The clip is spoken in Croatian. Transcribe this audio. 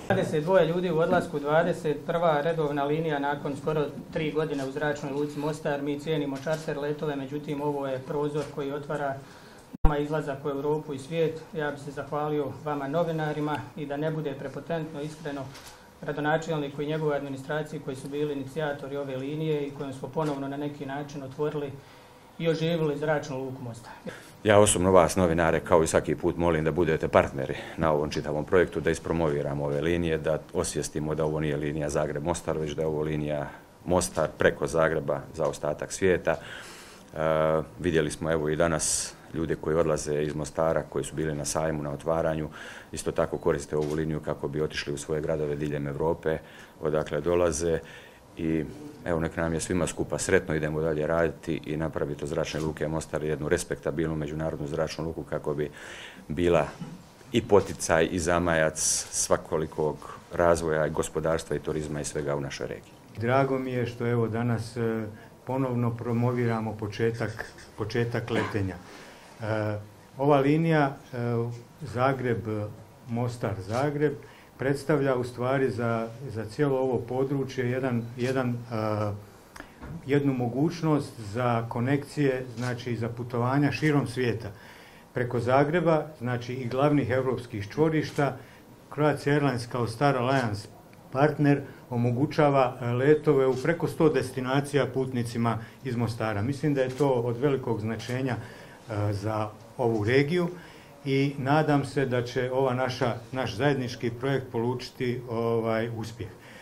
22 ljudi u odlasku, 21. redovna linija nakon skoro 3 godine u zračnoj luci Mostar. Mi cijenimo čarter letove, međutim ovo je prozor koji otvara nama izlazak u Europu i svijet. Ja bih se zahvalio vama novinarima i da ne bude prepotentno, iskreno, gradonačelniku i njegovoj administraciji koji su bili inicijatori ove linije i kojom smo ponovno na neki način otvorili i oživili zračnu luku Mostar. Ja osobno vas, novinare, kao i svaki put molim da budete partneri na ovom čitavom projektu, da ispromoviramo ove linije, da osvijestimo da ovo nije linija Zagreb-Mostar, već da je ovo linija Mostar preko Zagreba za ostatak svijeta. Vidjeli smo evo i danas ljude koji odlaze iz Mostara, koji su bili na sajmu, na otvaranju, isto tako koriste ovu liniju kako bi otišli u svoje gradove diljem Europe, odakle dolaze. I evo, nek nam je svima skupa sretno, idemo dalje raditi i napraviti od zračne luke Mostar jednu respektabilnu međunarodnu zračnu luku kako bi bila i poticaj i zamajac svakolikog razvoja i gospodarstva i turizma i svega u našoj regiji. Drago mi je što evo danas ponovno promoviramo početak letenja. Ova linija Zagreb-Mostar-Zagreb predstavlja u stvari za cijelo ovo područje jednu mogućnost za konekcije, znači za putovanja širom svijeta. Preko Zagreba, znači i glavnih europskih čvorišta, Croatia Airlines kao Star Alliance partner omogućava letove u preko 100 destinacija putnicima iz Mostara. Mislim da je to od velikog značenja za ovu regiju i nadam se da će naš zajednički projekt polučiti uspjeh.